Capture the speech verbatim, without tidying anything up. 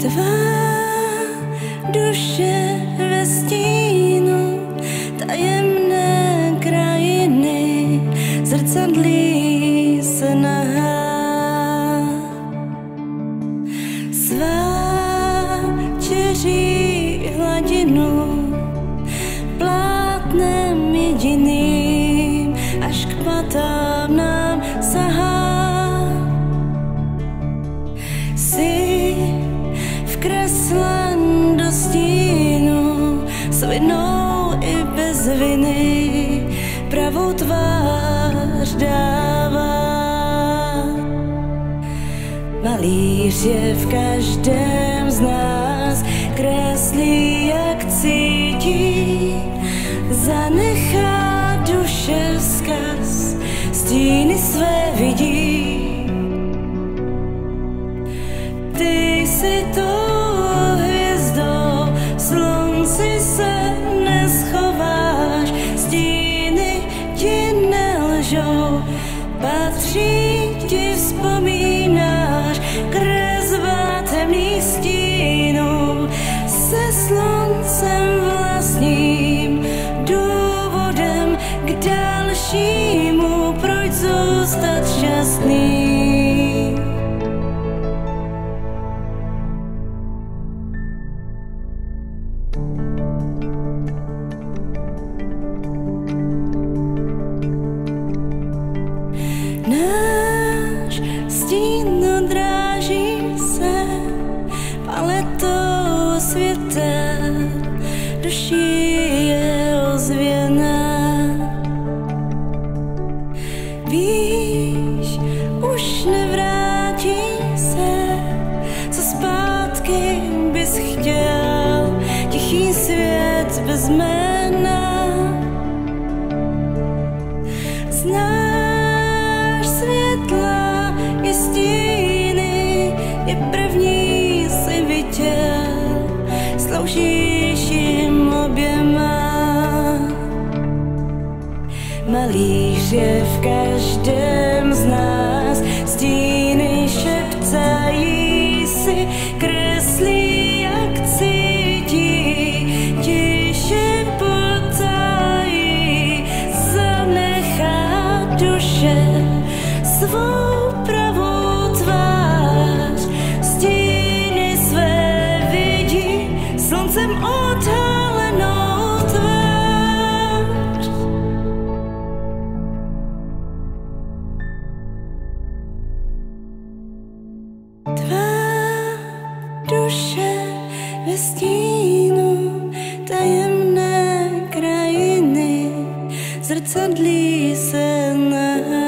duše ve stínu tajemné krajiny zrcadlí se nahá. Sváčeří hladinu plátnem jediným až k patám nám sahá. Jsi vkreslen do stínu s vinou i bez viny pravou tvář dává. Malíř je v každém z nás, kreslí jak cítí, zanechá duše vzkaz, stíny své vidí. Ty jsi tou hvězdou, slunci se neschováš, stíny ti nelžou, patří ti vzpomínáš, kresba temných stínů se sluncem vlastním důvodem k dalšímu, proč zůstat šťastný. Náš stín odráží se paletou světa, duší je ozvěna. Víš, už nevrátí se, co zpátky bys chtěl, tichý svět bez jména. Znáš světla i stíny, je první si viděl, sloužíš jim oběma. Malíř je v každém z nás, stíny šeptají si, kreslí jak cítí, tiše potají, zanechá duše svou pravou tvář, stíny své vidí, sluncem odhalenou tvář. Tvá duše ve stínu tajemné krajiny zrcadlí se na